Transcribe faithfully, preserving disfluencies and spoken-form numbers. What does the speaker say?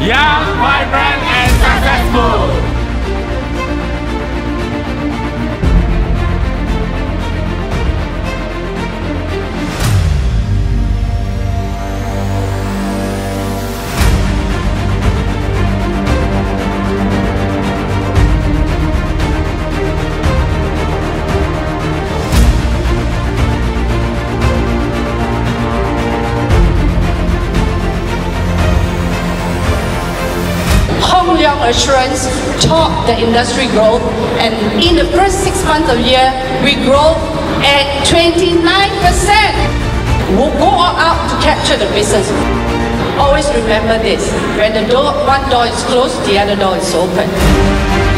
Young, vibrant and successful. Leong Assurance top the industry growth, and in the first six months of the year, we grow at twenty-nine percent. We'll go all out to capture the business. Always remember this, when the door, one door is closed, the other door is open.